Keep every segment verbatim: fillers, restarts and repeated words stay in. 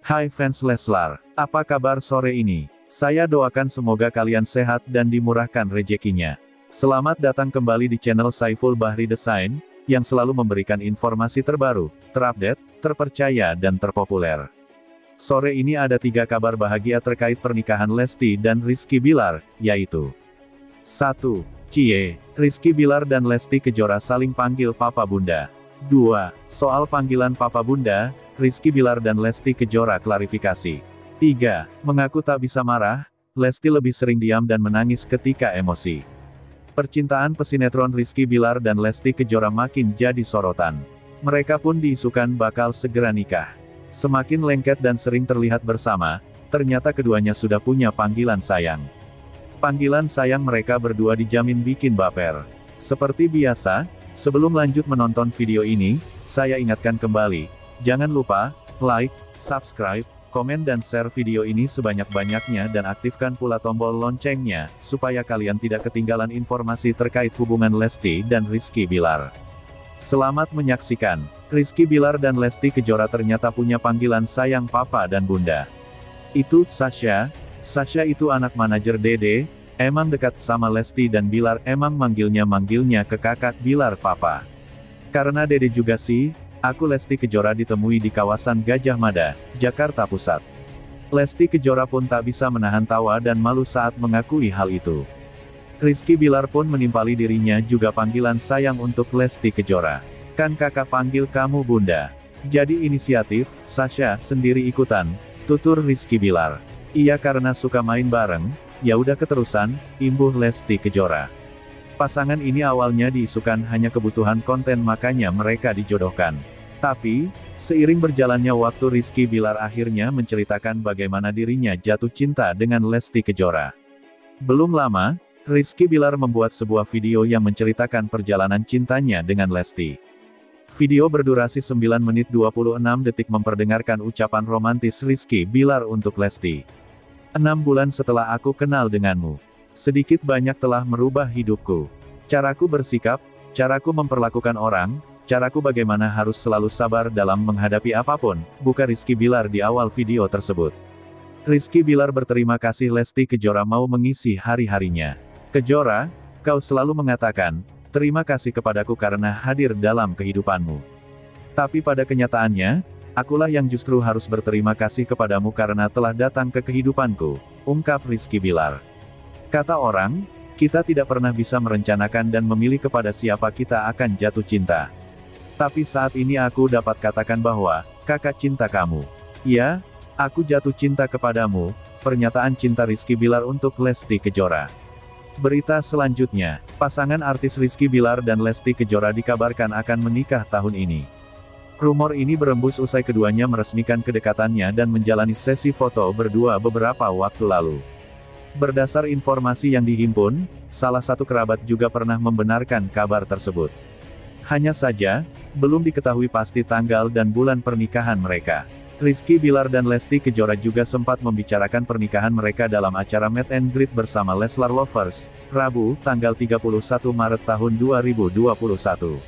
Hai fans Leslar, apa kabar sore ini? Saya doakan semoga kalian sehat dan dimurahkan rezekinya. Selamat datang kembali di channel Saiful Bahri Desain, yang selalu memberikan informasi terbaru, terupdate, terpercaya dan terpopuler. Sore ini ada tiga kabar bahagia terkait pernikahan Lesti dan Rizky Bilar, yaitu satu. Cie, Rizky Bilar dan Lesti Kejora saling panggil Papa Bunda. dua. Soal panggilan Papa Bunda, Rizky Bilar dan Lesti Kejora klarifikasi. tiga. Mengaku tak bisa marah, Lesti lebih sering diam dan menangis ketika emosi. Percintaan pesinetron Rizky Bilar dan Lesti Kejora makin jadi sorotan. Mereka pun diisukan bakal segera nikah. Semakin lengket dan sering terlihat bersama, ternyata keduanya sudah punya panggilan sayang. Panggilan sayang mereka berdua dijamin bikin baper. Seperti biasa, sebelum lanjut menonton video ini, saya ingatkan kembali, jangan lupa, like, subscribe, komen dan share video ini sebanyak-banyaknya dan aktifkan pula tombol loncengnya, supaya kalian tidak ketinggalan informasi terkait hubungan Lesti dan Rizky Bilar. Selamat menyaksikan. Rizky Bilar dan Lesti Kejora ternyata punya panggilan sayang Papa dan Bunda. Itu Sasha. Sasha itu anak manajer Dede, emang dekat sama Lesti dan Bilar, emang manggilnya-manggilnya ke kakak Bilar Papa. Karena Dede juga sih, aku Lesti Kejora ditemui di kawasan Gajah Mada, Jakarta Pusat. Lesti Kejora pun tak bisa menahan tawa dan malu saat mengakui hal itu. Rizky Bilar pun menimpali dirinya juga panggilan sayang untuk Lesti Kejora. Kan kakak panggil kamu Bunda. Jadi inisiatif, Sasha sendiri ikutan, tutur Rizky Bilar. Iya karena suka main bareng, ya udah keterusan, imbuh Lesti Kejora. Pasangan ini awalnya diisukan hanya kebutuhan konten makanya mereka dijodohkan. Tapi, seiring berjalannya waktu Rizky Bilar akhirnya menceritakan bagaimana dirinya jatuh cinta dengan Lesti Kejora. Belum lama, Rizky Bilar membuat sebuah video yang menceritakan perjalanan cintanya dengan Lesti. Video berdurasi sembilan menit dua puluh enam detik memperdengarkan ucapan romantis Rizky Bilar untuk Lesti. Enam bulan setelah aku kenal denganmu, sedikit banyak telah merubah hidupku. Caraku bersikap, caraku memperlakukan orang, caraku bagaimana harus selalu sabar dalam menghadapi apapun, buka Rizky Bilar di awal video tersebut. Rizky Bilar berterima kasih Lesti Kejora mau mengisi hari-harinya. Kejora, kau selalu mengatakan, terima kasih kepadaku karena hadir dalam kehidupanmu. Tapi pada kenyataannya, akulah yang justru harus berterima kasih kepadamu karena telah datang ke kehidupanku, ungkap Rizky Bilar. Kata orang, kita tidak pernah bisa merencanakan dan memilih kepada siapa kita akan jatuh cinta. Tapi saat ini aku dapat katakan bahwa, kakak cinta kamu. Ya, aku jatuh cinta kepadamu, pernyataan cinta Rizky Bilar untuk Lesti Kejora. Berita selanjutnya, pasangan artis Rizky Bilar dan Lesti Kejora dikabarkan akan menikah tahun ini. Rumor ini berembus usai keduanya meresmikan kedekatannya dan menjalani sesi foto berdua beberapa waktu lalu. Berdasar informasi yang dihimpun, salah satu kerabat juga pernah membenarkan kabar tersebut. Hanya saja, belum diketahui pasti tanggal dan bulan pernikahan mereka. Rizky Bilar dan Lesti Kejora juga sempat membicarakan pernikahan mereka dalam acara Meet and Greet bersama Leslar Lovers, Rabu, tanggal tiga puluh satu Maret tahun dua ribu dua puluh satu.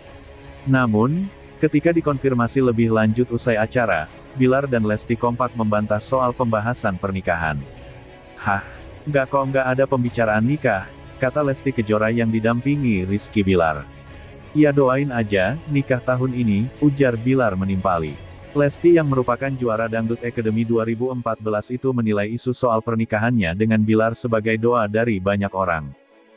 Namun, ketika dikonfirmasi lebih lanjut usai acara, Bilar dan Lesti kompak membantah soal pembahasan pernikahan. Hah, nggak kok nggak ada pembicaraan nikah, kata Lesti Kejora yang didampingi Rizky Bilar. Ya doain aja, nikah tahun ini, ujar Bilar menimpali. Lesti yang merupakan juara Dangdut Academy dua ribu empat belas itu menilai isu soal pernikahannya dengan Bilar sebagai doa dari banyak orang.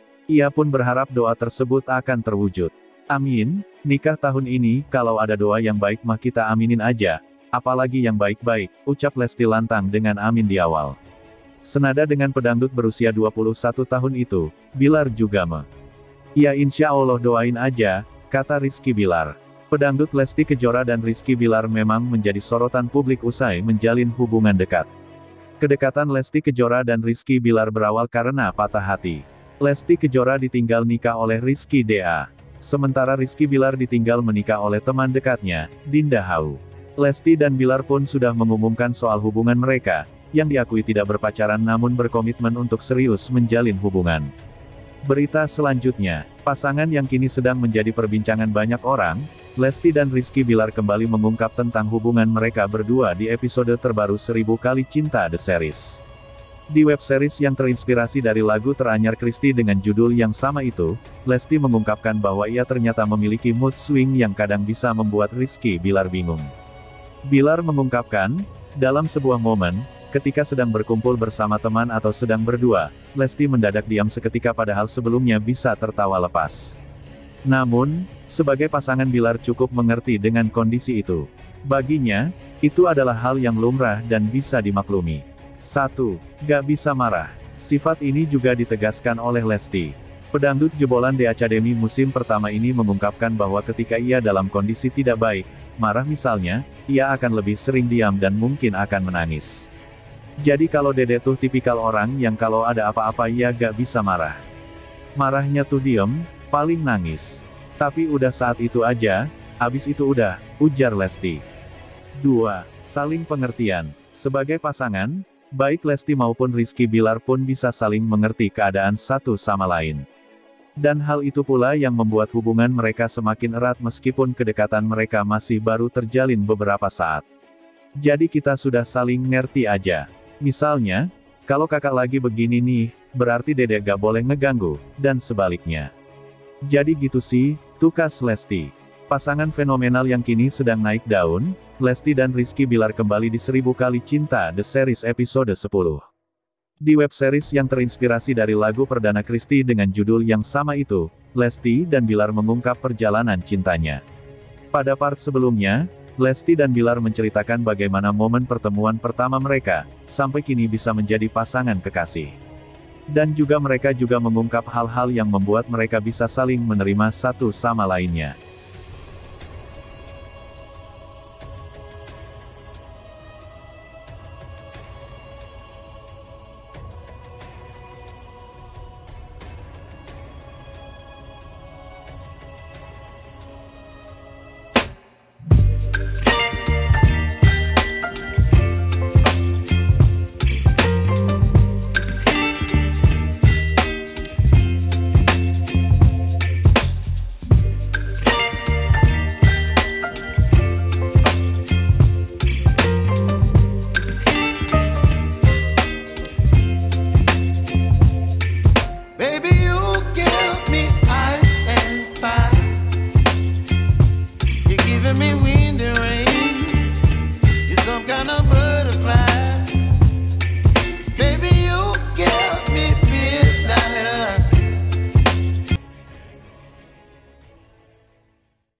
Ia pun berharap doa tersebut akan terwujud. Amin, nikah tahun ini, kalau ada doa yang baik mah kita aminin aja, apalagi yang baik-baik, ucap Lesti lantang dengan amin di awal. Senada dengan pedangdut berusia dua puluh satu tahun itu, Bilar juga me. Ya insya Allah doain aja, kata Rizky Bilar. Pedangdut Lesti Kejora dan Rizky Bilar memang menjadi sorotan publik usai menjalin hubungan dekat. Kedekatan Lesti Kejora dan Rizky Bilar berawal karena patah hati. Lesti Kejora ditinggal nikah oleh Rizky D A. Sementara Rizky Bilar ditinggal menikah oleh teman dekatnya, Dinda Hau. Lesti dan Bilar pun sudah mengumumkan soal hubungan mereka, yang diakui tidak berpacaran namun berkomitmen untuk serius menjalin hubungan. Berita selanjutnya, pasangan yang kini sedang menjadi perbincangan banyak orang, Lesti dan Rizky Bilar kembali mengungkap tentang hubungan mereka berdua di episode terbaru Seribu Kali Cinta The Series. Di web series yang terinspirasi dari lagu teranyar Christy dengan judul yang sama itu, Lesti mengungkapkan bahwa ia ternyata memiliki mood swing yang kadang bisa membuat Rizky Bilar bingung. Bilar mengungkapkan, dalam sebuah momen, ketika sedang berkumpul bersama teman atau sedang berdua, Lesti mendadak diam seketika padahal sebelumnya bisa tertawa lepas. Namun, sebagai pasangan Bilar cukup mengerti dengan kondisi itu. Baginya, itu adalah hal yang lumrah dan bisa dimaklumi. satu. Gak bisa marah. Sifat ini juga ditegaskan oleh Lesti. Pedangdut jebolan The Academy musim pertama ini mengungkapkan bahwa ketika ia dalam kondisi tidak baik, marah misalnya, ia akan lebih sering diam dan mungkin akan menangis. Jadi kalau Dede tuh tipikal orang yang kalau ada apa-apa ia gak bisa marah. Marahnya tuh diem, paling nangis. Tapi udah saat itu aja, abis itu udah, ujar Lesti. dua. Saling pengertian. Sebagai pasangan, baik Lesti maupun Rizky Bilar pun bisa saling mengerti keadaan satu sama lain. Dan hal itu pula yang membuat hubungan mereka semakin erat meskipun kedekatan mereka masih baru terjalin beberapa saat. Jadi kita sudah saling ngerti aja. Misalnya, kalau kakak lagi begini nih, berarti Dedek gak boleh ngeganggu, dan sebaliknya. Jadi gitu sih, tukas Lesti. Pasangan fenomenal yang kini sedang naik daun, Lesti dan Rizky Bilar kembali di Seribu Kali Cinta The Series episode sepuluh. Di web series yang terinspirasi dari lagu perdana Christy dengan judul yang sama itu, Lesti dan Bilar mengungkap perjalanan cintanya. Pada part sebelumnya, Lesti dan Bilar menceritakan bagaimana momen pertemuan pertama mereka, sampai kini bisa menjadi pasangan kekasih. Dan juga mereka juga mengungkap hal-hal yang membuat mereka bisa saling menerima satu sama lainnya. Me wind and rain, you're some kind of